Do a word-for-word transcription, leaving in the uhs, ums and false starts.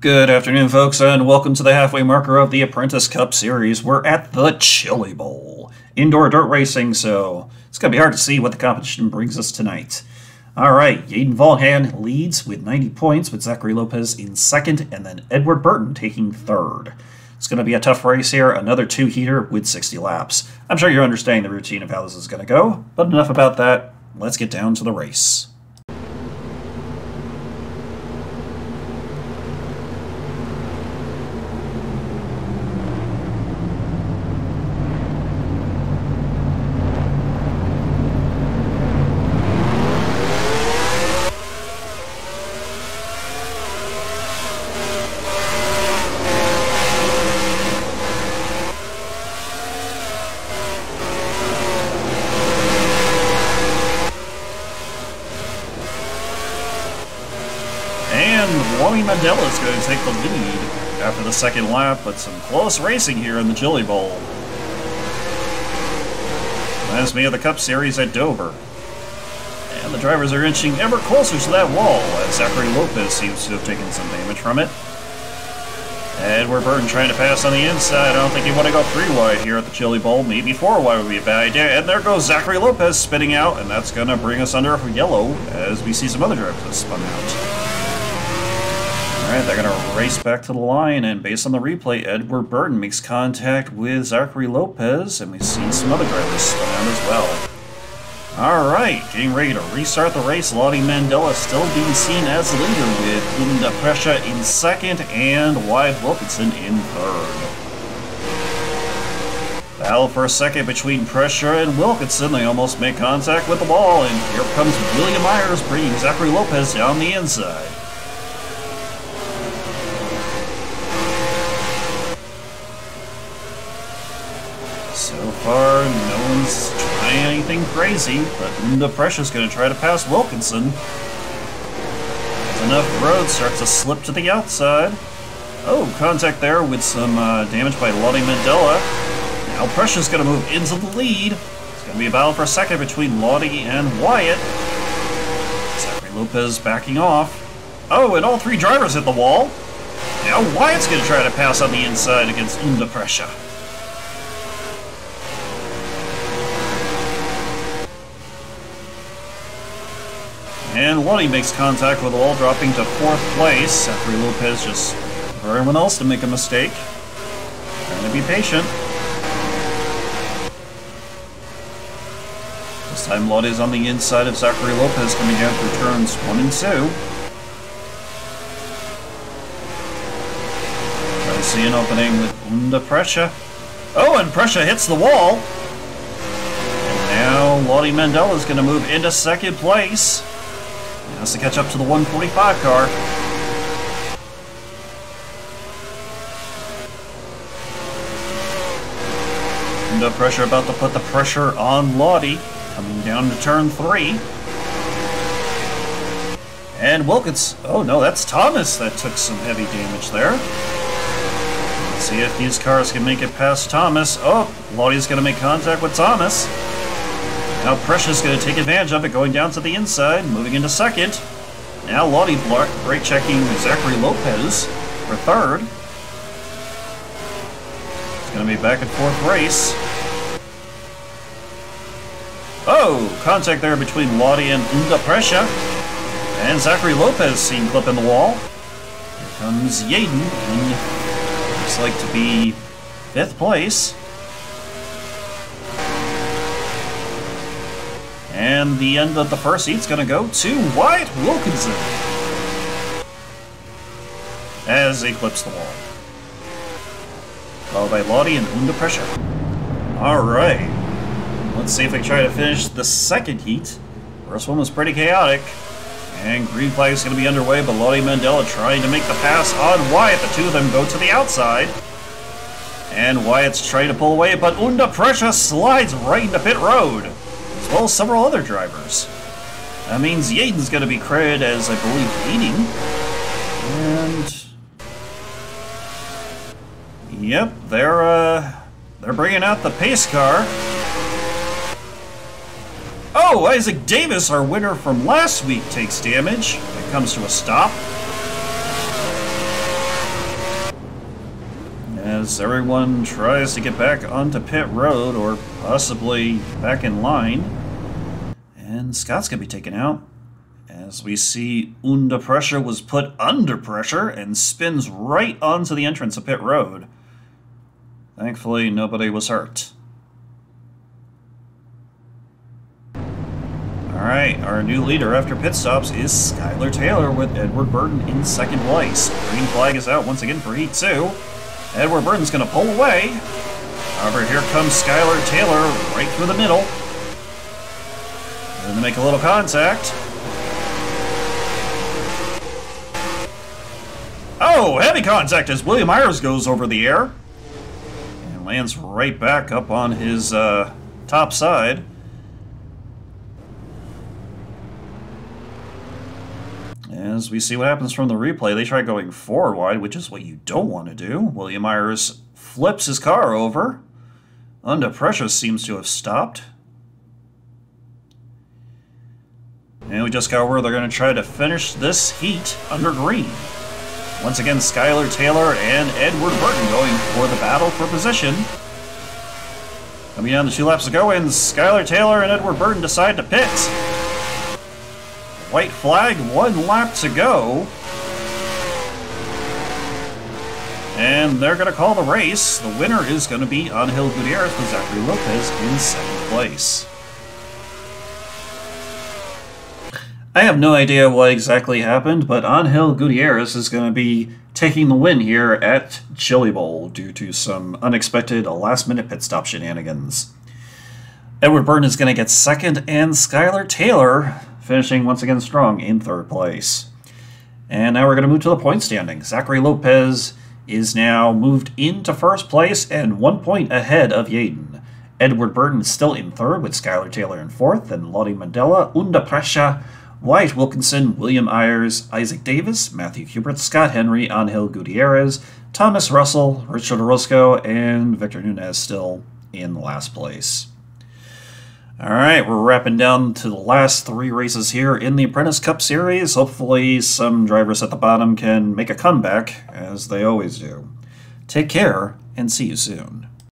Good afternoon, folks, and welcome to the halfway marker of the Apprentice Cup Series. We're at the Chili Bowl. Indoor dirt racing, so it's going to be hard to see what the competition brings us tonight. Alright, Yaden Volhan leads with ninety points, with Zachary Lopez in second, and then Edward Burton taking third. It's going to be a tough race here, another two-heater with sixty laps. I'm sure you're understanding the routine of how this is going to go, but enough about that. Let's get down to the race. Wally Mandela is going to take the lead after the second lap, but some close racing here in the Chili Bowl. Reminds me of the Cup Series at Dover. And the drivers are inching ever closer to that wall, as Zachary Lopez seems to have taken some damage from it. Edward Burton trying to pass on the inside. I don't think you want to go three wide here at the Chili Bowl. Maybe four wide would be a bad idea. And there goes Zachary Lopez spinning out, and that's going to bring us under yellow as we see some other drivers that spun out. Alright, they're going to race back to the line, and based on the replay, Edward Burton makes contact with Zachary Lopez, and we see some other drivers spin out as well. Alright, getting ready to restart the race. Lottie Mandela still being seen as the leader, with Linda Prescia in second and Wyatt Wilkinson in third. Battle for a second between Prescia and Wilkinson. They almost make contact with the wall, and here comes William Myers bringing Zachary Lopez down the inside. So far, no one's trying anything crazy, but Linda Prescia's going to try to pass Wilkinson. As enough road starts to slip to the outside. Oh, contact there with some uh, damage by Lottie Mandela. Now Prescia's going to move into the lead. It's going to be a battle for a second between Lottie and Wyatt. Zachary Lopez backing off. Oh, and all three drivers hit the wall. Now Wyatt's going to try to pass on the inside against Linda Prescia. And Lottie makes contact with the wall, dropping to fourth place. Zachary Lopez just for everyone else to make a mistake. Trying to be patient. This time Lottie's on the inside of Zachary Lopez, coming down through turns one and two. Trying to see an opening with Linda Prescia. Oh, and Prescia hits the wall. And now Lottie Mandela is going to move into second place. Has to catch up to the one forty-five car. Linda Prescia about to put the pressure on Lottie, coming down to turn three. And Wilkins, oh no, that's Thomas that took some heavy damage there. Let's see if these cars can make it past Thomas. Oh, Lottie's going to make contact with Thomas. Now Prescia's going to take advantage of it, going down to the inside, moving into second. Now Lottie brake checking Zachary Lopez for third. It's going to be back and forth race. Oh, contact there between Lottie and Linda Prescia. And Zachary Lopez seen clipping the wall. Here comes Yaden, in looks like to be fifth place. And the end of the first heat's going to go to Wyatt Wilkinson as he clips the wall. Followed by Lottie and Linda Prescia. Alright, let's see if they try to finish the second heat. First one was pretty chaotic. And green flag is going to be underway, but Lottie Mandela trying to make the pass on Wyatt. The two of them go to the outside. And Wyatt's trying to pull away, but Linda Prescia slides right into pit road, as well as several other drivers. That means Yaden's going to be credited as, I believe, leading. And yep, they're uh, they're bringing out the pace car. Oh, Isaac Davis, our winner from last week, takes damage. It comes to a stop. as everyone tries to get back onto pit road or possibly back in line. And Scott's going to be taken out as we see Under Pressure was put under pressure and spins right onto the entrance of pit road. Thankfully, nobody was hurt. Alright, our new leader after pit stops is Skylar Taylor with Edward Burton in second place. Green flag is out once again for Heat two. Edward Burton's going to pull away. However, here comes Skylar Taylor right through the middle. And they make a little contact. Oh, heavy contact as William Ayers goes over the air. And lands right back up on his uh, top side. As we see what happens from the replay, they try going forward wide, which is what you don't want to do. William Ayers flips his car over. Under Pressure seems to have stopped. And we just got where they're going to try to finish this heat under green. Once again, Skylar Taylor and Edward Burton going for the battle for position. Coming down to two laps to go, and Skylar Taylor and Edward Burton decide to pit. White flag, one lap to go. And they're going to call the race. The winner is going to be Angel Gutierrez with Zachary Lopez in second place. I have no idea what exactly happened, but Angel Gutierrez is going to be taking the win here at Chili Bowl due to some unexpected last-minute pit stop shenanigans. Edward Burton is going to get second, and Skylar Taylor finishing once again strong in third place. And now we're going to move to the point standing. Zachary Lopez is now moved into first place and one point ahead of Yaden. Edward Burton is still in third with Skylar Taylor in fourth, and Lottie Mandela, Under Pressure, Wyatt Wilkinson, William Ayers, Isaac Davis, Matthew Hubert, Scott Henry, Angel Gutierrez, Thomas Russell, Richard Orozco, and Victor Nunez still in last place. Alright, we're wrapping down to the last three races here in the Apprentice Cup Series. Hopefully some drivers at the bottom can make a comeback, as they always do. Take care, and see you soon.